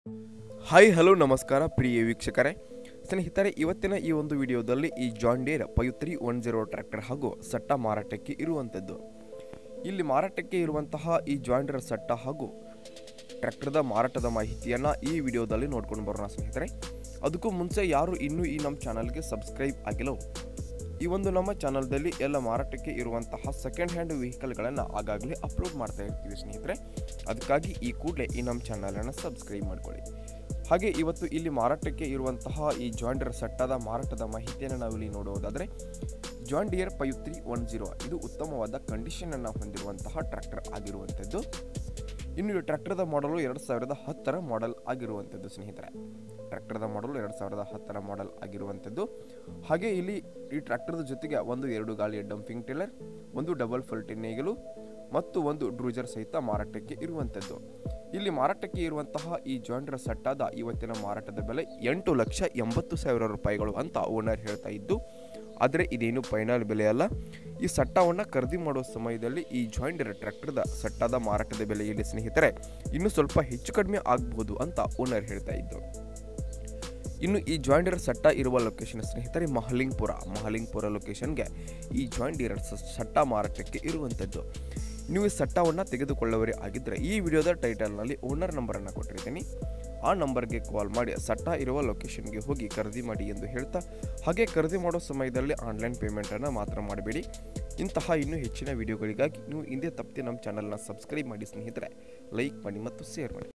Hi hello ನಮಸ್ಕಾರ ಪ್ರಿಯ ವೀಕ್ಷಕರೇ ಸ್ನೇಹಿತರೆ, ಇವತ್ತಿನ ಈ ಒಂದು ವಿಡಿಯೋದಲ್ಲಿ ಈ ಜಾನ್ ಡೀರ್ 5310 ಟ್ರ್ಯಾಕ್ಟರ್ ಹಾಗೂ ಸಟ್ಟ ಮಾರಾಟಕ್ಕೆ ಇರುವಂಥದ್ದು. ಇಲ್ಲಿ ಮಾರಾಟಕ್ಕೆ ಇರುವಂತಹ ಈ ಜಾನ್ ಡೀರ್ ಸಟ್ಟ ಹಾಗೂ ಟ್ರ್ಯಾಕ್ಟರ್ದ ಮಾರಾಟದ ಮಾಹಿತಿಯನ್ನು ಈ ವಿಡಿಯೋದಲ್ಲಿ ನೋಡ್ಕೊಂಡು ಬರೋಣ ಸ್ನೇಹಿತರೆ. ಅದಕ್ಕೂ ಮುಂಚೆ ಯಾರು ಇನ್ನೂ ಈ ನಮ್ಮ ಚಾನಲ್ಗೆ ಸಬ್ಸ್ಕ್ರೈಬ್ ಆಗಿಲ್ಲ, ಈ ಒಂದು ನಮ್ಮ ಚಾನಲ್ದಲ್ಲಿ ಎಲ್ಲ ಮಾರಾಟಕ್ಕೆ ಇರುವಂತಹ ಸೆಕೆಂಡ್ ಹ್ಯಾಂಡ್ ವೆಹಿಕಲ್ಗಳನ್ನು ಆಗಾಗಲೇ ಅಪ್ಲೋಡ್ ಮಾಡ್ತಾ ಇರ್ತೀವಿ ಸ್ನೇಹಿತರೆ. ಅದಕ್ಕಾಗಿ ಈ ಕೂಡಲೇ ಈ ನಮ್ಮ ಚಾನಲನ್ನು ಸಬ್ಸ್ಕ್ರೈಬ್ ಮಾಡ್ಕೊಳ್ಳಿ. ಹಾಗೆ ಇವತ್ತು ಇಲ್ಲಿ ಮಾರಾಟಕ್ಕೆ ಇರುವಂತಹ ಈ ಜಾನ್ ಡೀರ್ ಸಟ್ಟದ ಮಾರಾಟದ ಮಾಹಿತಿಯನ್ನು ನಾವಿಲ್ಲಿ ನೋಡುವುದಾದರೆ, ಜಾನ್ ಡೀರ್ 5310 ಇದು ಉತ್ತಮವಾದ ಕಂಡೀಷನನ್ನು ಹೊಂದಿರುವಂತಹ ಟ್ರ್ಯಾಕ್ಟರ್ ಆಗಿರುವಂಥದ್ದು. ಇನ್ನು ಈ ಟ್ರ್ಯಾಕ್ಟರ್ದ ಮಾಡಲು 2010 ಮಾಡೆಲ್ ಆಗಿರುವಂಥದ್ದು ಸ್ನೇಹಿತರೆ. ಟ್ರ್ಯಾಕ್ಟರ್ದ ಮಾಡಲು 2010 ಮಾಡೆಲ್ ಆಗಿರುವಂಥದ್ದು. ಹಾಗೆ ಇಲ್ಲಿ ಈ ಟ್ರ್ಯಾಕ್ಟರ್ದ ಜೊತೆಗೆ ಒಂದು 2 ಗಾಲಿಯ ಡಂಪಿಂಗ್ ಟೇಲರ್, ಒಂದು ಡಬಲ್ ಫಲ್ಟಿ ನೇಗಿಲು ಮತ್ತು ಒಂದು ಡ್ರೂಜರ್ ಸಹಿತ ಮಾರಾಟಕ್ಕೆ ಇರುವಂಥದ್ದು. ಇಲ್ಲಿ ಮಾರಾಟಕ್ಕೆ ಇರುವಂತಹ ಈ ಜಾನ್ ಡೀರ್ ಸಟ್ಟಾದ ಇವತ್ತಿನ ಮಾರಾಟದ ಬೆಲೆ 8,80,000 ರೂಪಾಯಿಗಳು ಅಂತ ಓನರ್ ಹೇಳ್ತಾ ಇದ್ದು, ಆದರೆ ಇದೇನು ಫೈನಲ್ ಬೆಲೆ ಅಲ್ಲ. ಈ ಸಟ್ಟವನ್ನು ಖರೀದಿ ಮಾಡುವ ಸಮಯದಲ್ಲಿ ಈ ಜಾನ್ ಡೀರ್ ಟ್ರ್ಯಾಕ್ಟರ್ದ ಸಟ್ಟಾದ ಮಾರಾಟದ ಬೆಲೆಯಲ್ಲಿ ಸ್ನೇಹಿತರೆ ಇನ್ನೂ ಸ್ವಲ್ಪ ಹೆಚ್ಚು ಕಡಿಮೆ ಆಗಬಹುದು ಅಂತ ಓನರ್ ಹೇಳ್ತಾ ಇದ್ದು. ಇನ್ನು ಈ ಜಾನ್ ಡೀರ್ ಸಟ್ಟ ಇರುವ ಲೊಕೇಶನ್ ಸ್ನೇಹಿತರೆ ಮಹಲಿಂಗ್ಪುರ ಲೊಕೇಶನ್ಗೆ ಈ ಜಾನ್ ಡೀರ್ ಸಟ್ಟ ಮಾರಾಟಕ್ಕೆ ಇರುವಂಥದ್ದು. ನೀವು ಈ ಸಟ್ಟವನ್ನು ತೆಗೆದುಕೊಳ್ಳುವರೇ ಆಗಿದ್ದರೆ ಈ ವಿಡಿಯೋದ ಟೈಟಲ್ನಲ್ಲಿ ಓನರ್ ನಂಬರನ್ನು ಕೊಟ್ಟಿರ್ತೀನಿ. ಆ ನಂಬರ್ಗೆ ಕಾಲ್ ಮಾಡಿ ಸಟ್ಟ ಇರುವ ಲೊಕೇಶನ್ಗೆ ಹೋಗಿ ಖರೀದಿ ಮಾಡಿ ಎಂದು ಹೇಳ್ತಾ, ಹಾಗೆ ಖರೀದಿ ಮಾಡೋ ಸಮಯದಲ್ಲಿ ಆನ್ಲೈನ್ ಪೇಮೆಂಟನ್ನು ಮಾತ್ರ ಮಾಡಬೇಡಿ. ಇಂತಹ ಇನ್ನೂ ಹೆಚ್ಚಿನ ವಿಡಿಯೋಗಳಿಗಾಗಿ ನೀವು ಹಿಂದೆ ತಪ್ಪದೆ ನಮ್ಮ ಚಾನಲ್ನ ಸಬ್ಸ್ಕ್ರೈಬ್ ಮಾಡಿ ಸ್ನೇಹಿತರೆ, ಲೈಕ್ ಮಾಡಿ ಮತ್ತು ಶೇರ್ ಮಾಡಿ.